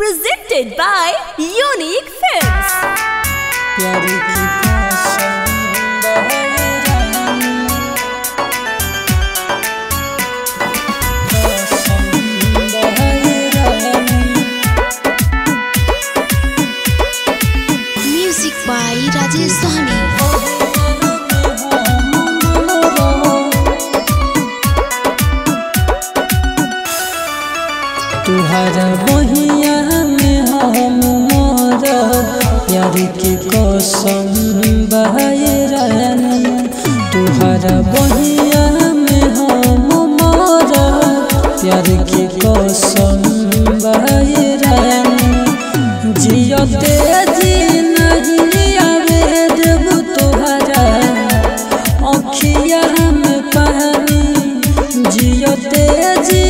presented by Unique Films. प्यारी की Music by Rajesh Sahni. तुहरा बहिया में हम मोर प्यार की कसम बहरानी। तुहरा बहिया में हम मोर प्यार की कसम बहरानी। जियते जी नहीं आवे देव तुहरा अखिया में पानी। जियते जी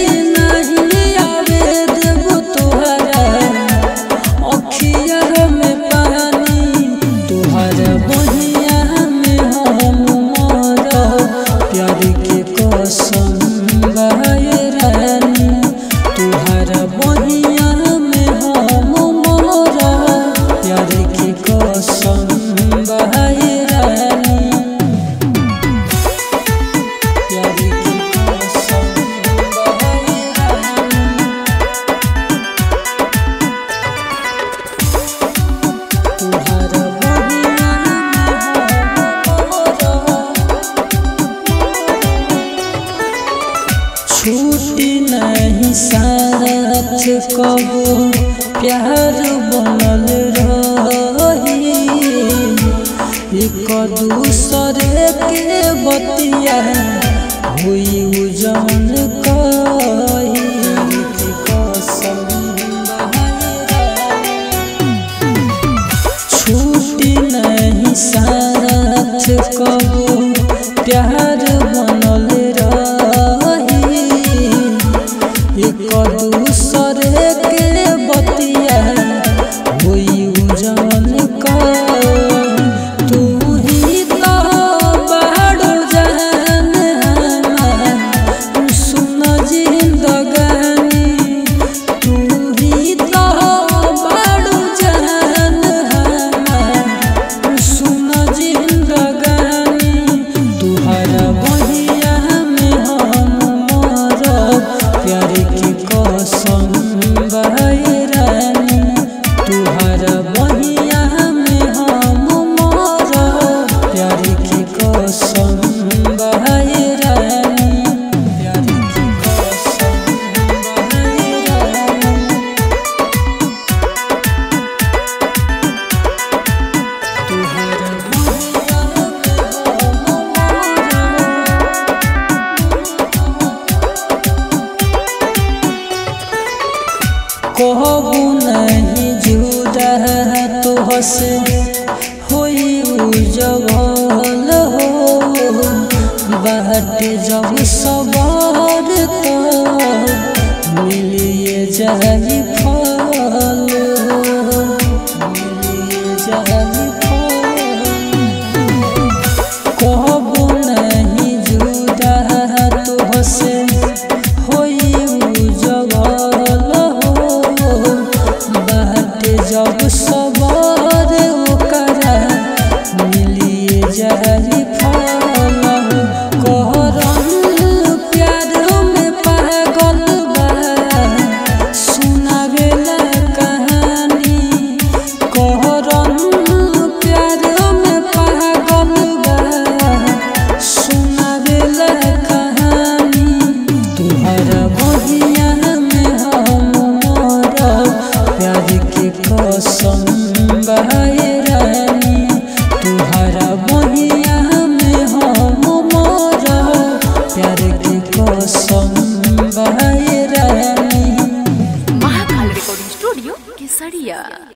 छूटी नहीं साथ कबो प्यार बनल रही। एक दूसरे के बतिया हुई उजन कही। छूटी नहीं साथ कबो प्यार बनल रही। एक दूसरे के बतिया हुई उजन का। तू ही तो बड़ जान हमार सुन जिंदगानी। तू ही तो बड़ जान हमार सुन जिंदगानी। तुहरा बहिया में हम मोर प्यार की कसम बहरानी। तुहरा बहिया में हम मोर प्यार की कसम बहरानी। प्यार की कसम बहरानी। तुहरा बहिया कहबू नहीं जुदा तुहसे होई उजवल हो। बाट जब सवार तो मिलिए जाई